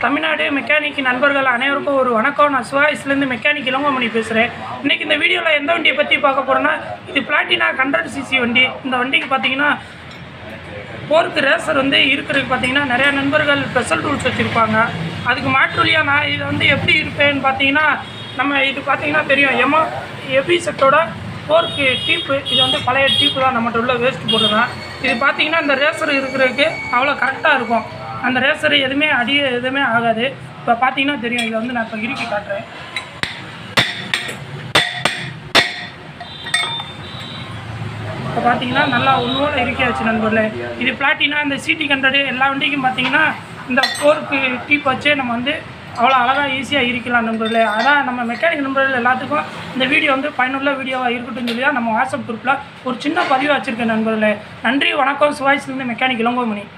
Tamil Nadu mechanic நண்பர்கள் அனைவருக்கும் ஒரு வணக்கம். நான் சிவாயிஸ்லேருந்து மெக்கானிக் இளங்கோமணி பேசுகிறேன். இன்றைக்கி இந்த வீடியோவில் எந்த வண்டியை பற்றி பார்க்க போகிறோன்னா, இது பிளாட்டினா 100cc வண்டி. இந்த வண்டிக்கு பார்த்தீங்கன்னா போருக்கு ரேசர் இருக்கிறதுக்கு பார்த்தீங்கன்னா நிறையா நண்பர்கள் ஸ்பெஷல் ரூல்ஸ் வச்சுருப்பாங்க. அதுக்கு மாற்று வழியாக நான் இதை எப்படி இருப்பேன்னு பார்த்தீங்கன்னா, நம்ம இது பார்த்தீங்கன்னா தெரியும் எபி செட்டோட போருக்கு டீப்பு. இது பழைய டீப்பு தான், நம்மகிட்ட உள்ள வேஸ்ட் போட்டுருவேன். இது பார்த்தீங்கன்னா இந்த ரேசர் இருக்கிறதுக்கு அவ்வளோ கரெக்டாக இருக்கும். அந்த ரேசர் எதுவுமே ஆகாது. இப்போ பார்த்தீங்கன்னா தெரியும். இதை நான் இப்போ இறுக்கி காட்டுறேன். இப்போ பார்த்தீங்கன்னா நல்லா ஒன்றுவோட இருக்கியாச்சு நண்பர்களே. இது பிளாட்டினா இந்த CT100 எல்லா வண்டிக்கும் பார்த்தீங்கன்னா இந்த போருக்கு டீப் வச்சே நம்ம அவ்வளோ அழகாக ஈஸியாக இருக்கலாம் நண்பர்களே. அதான் நம்ம மெக்கானிக் நண்பர்கள் எல்லாத்துக்கும் இந்த வீடியோ பயனுள்ள வீடியோவாக இருக்கட்டும் சொல்லி தான் நம்ம வாட்ஸ்அப் குரூப்பில் ஒரு சின்ன பதிவு வச்சுருக்கேன் நண்பர்களே. நன்றி, வணக்கம். சிவாயிஸ்லேருந்து மெக்கானிக் இளங்கோமணி.